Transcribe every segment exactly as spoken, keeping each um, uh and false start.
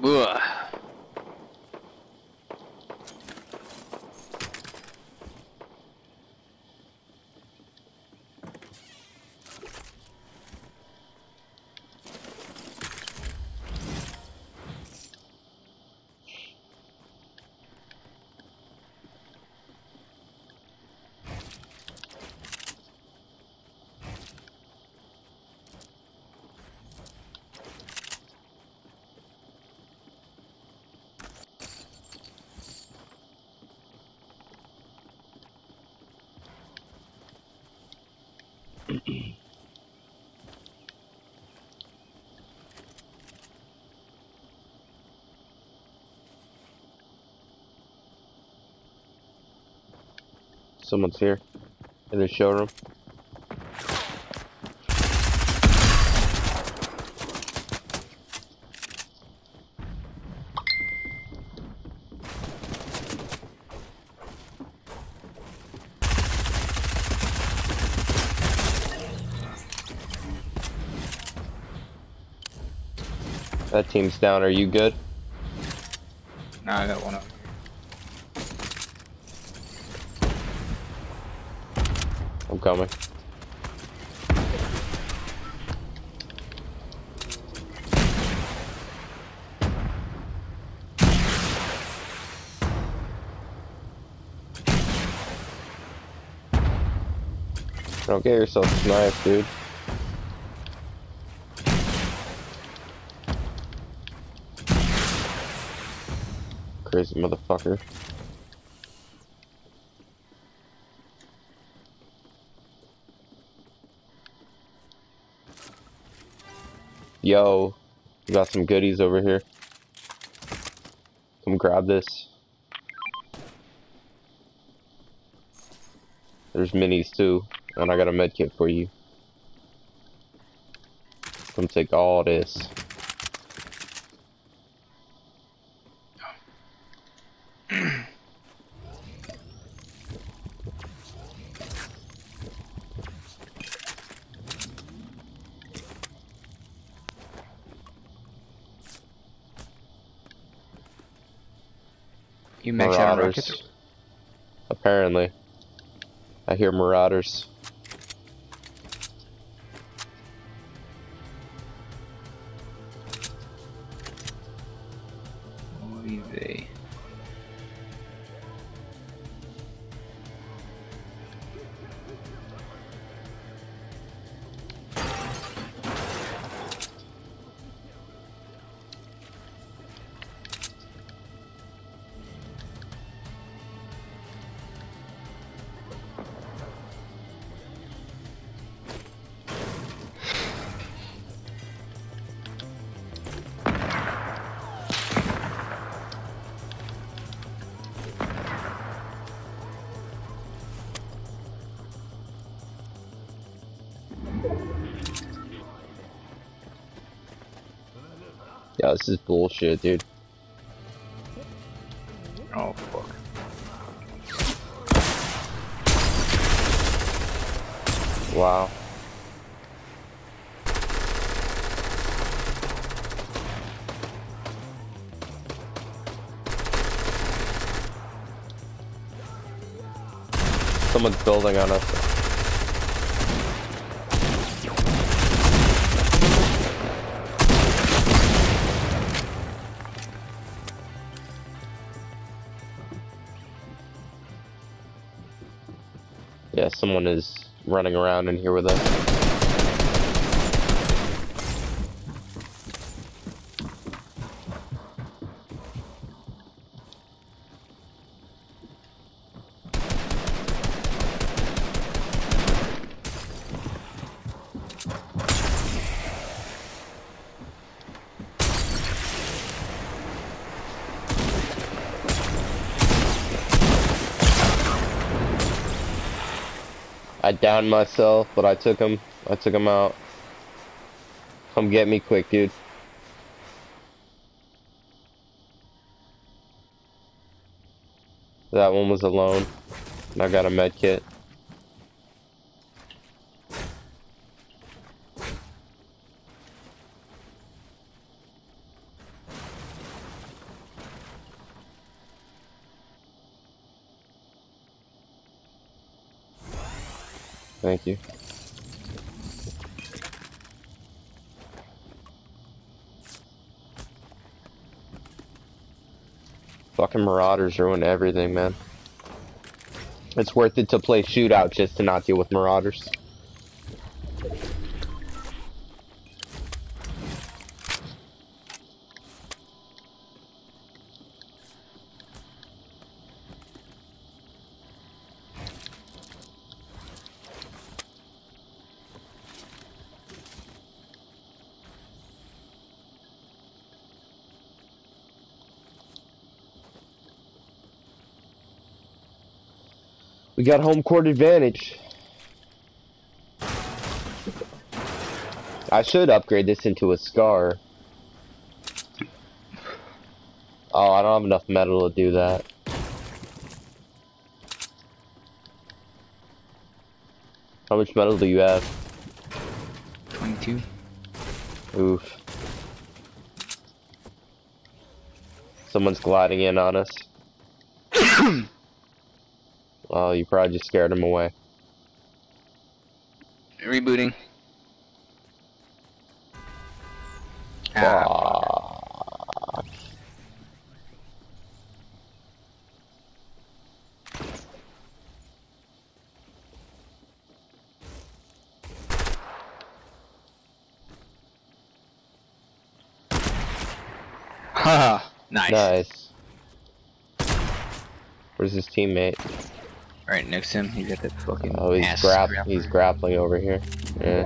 Ugh. Someone's here in the showroom. That team's down. Are you good? Nah, I got one up. I'm coming. Don't get yourself sniped, dude. Crazy motherfucker. Yo, we got some goodies over here. Come grab this. There's minis too, and I got a med kit for you. Come take all this. You max out on Marauders. rockets? Apparently. I hear Marauders. Oy vey. Yeah, this is bullshit, dude. Oh fuck. Wow. Someone's building on us. Yeah, someone is running around in here with us. I downed myself, but I took him. I took him out. Come get me quick, dude. That one was alone. And I got a med kit. Thank you. Fucking Marauders ruin everything, man. It's worth it to play shootout just to not deal with Marauders. We got home court advantage. I should upgrade this into a scar. Oh, I don't have enough metal to do that. How much metal do you have? twenty-two. Oof. Someone's gliding in on us. Oh, you probably just scared him away. Rebooting. Fuck. Haha. Nice. Nice. Where's his teammate? Right next to him, he got that fucking Oh, he's ass grap grapple. he's grappling over here. Yeah.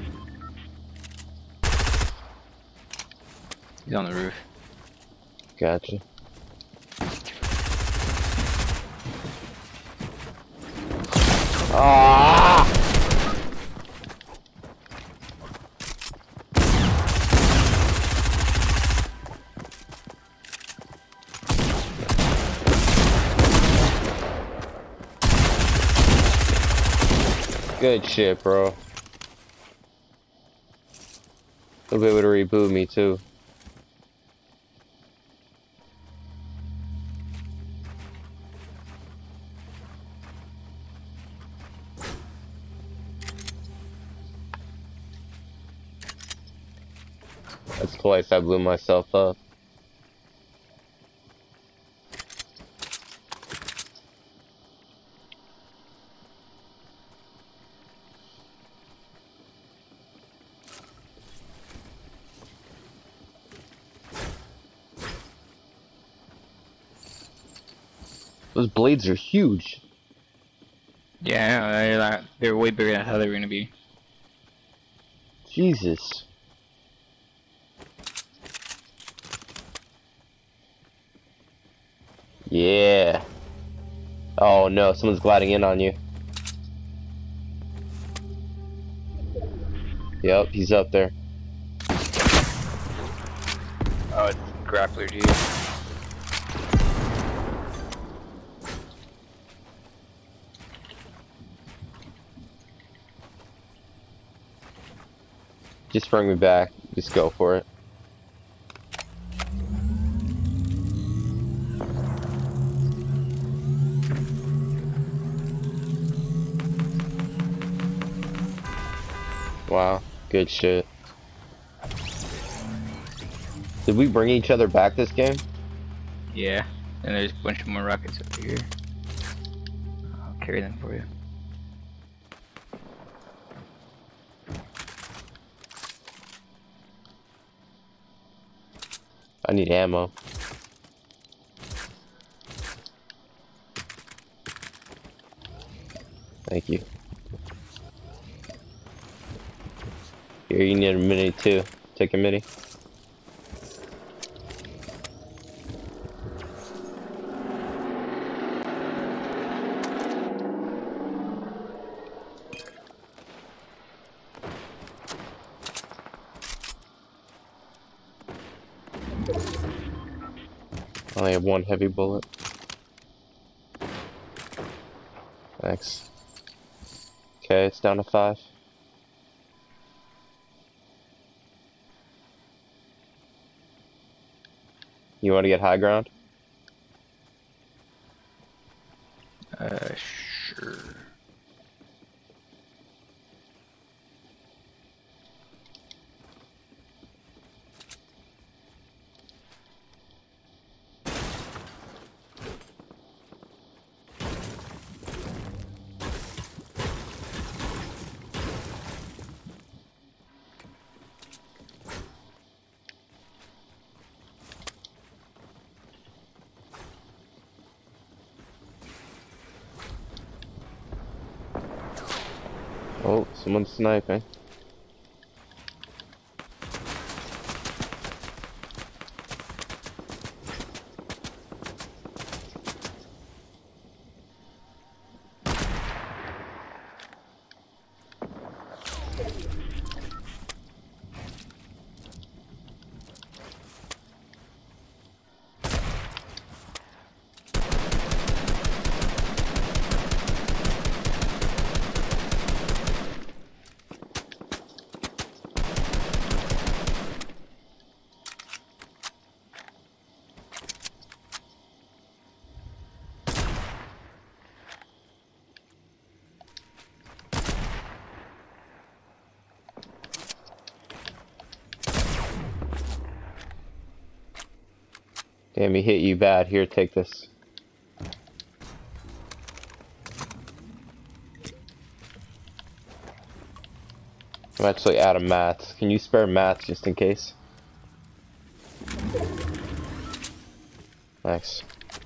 He's on the roof. Gotcha. Ah! Good shit, bro. They'll be able to reboot me too. That's twice I blew myself up. Those blades are huge. Yeah, they're, like, they're way bigger than how they were gonna be. Jesus. Yeah. Oh no, someone's gliding in on you. Yep, he's up there. Oh, it's grappler, dude. Just bring me back. Just go for it. Wow, good shit. Did we bring each other back this game? Yeah, and there's a bunch of more rockets over here. I'll carry them for you. I need ammo. Thank you. Here, you need a mini too. Take a mini. I only have one heavy bullet. Thanks. Okay, it's down to five. You want to get high ground? Uh, sure. Oh, someone's sniping. Damn, he hit you bad. Here, take this. I'm actually out of mats. Can you spare mats just in case? Thanks.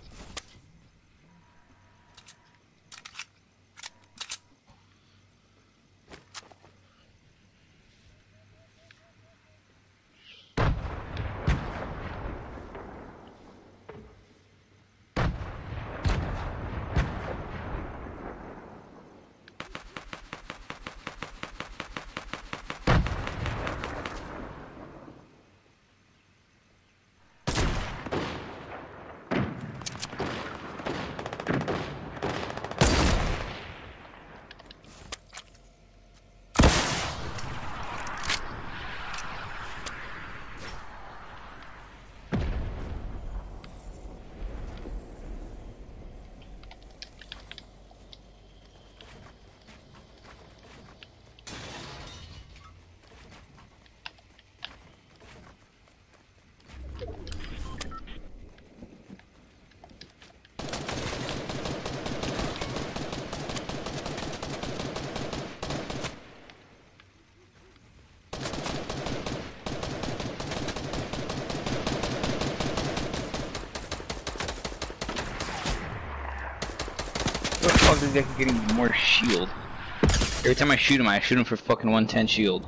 What the fuck is this guy getting more shield? Every time I shoot him, I shoot him for fucking one ten shield.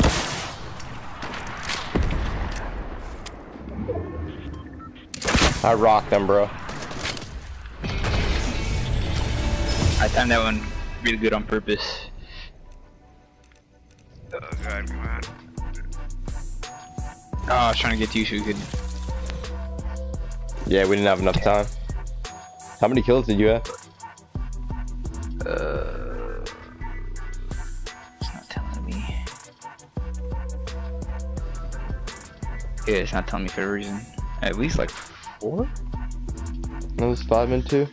I rocked them, bro. I timed that one really good on purpose. Oh god, come on. Oh, I was trying to get to you so we could. Yeah, we didn't have enough time. How many kills did you have? Uh, it's not telling me. Yeah, it's not telling me for a reason. At least like four? No, it was five and two.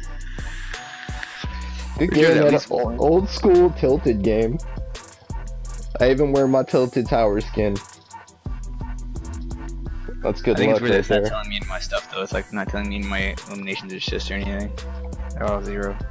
Good Pretty sure game, at man. least four. Old school tilted game. I even wear my tilted tower skin. That's good I think luck it's weird that right it's not there. telling me in my stuff though. It's like not telling me in my eliminations assist or anything. They're all zero.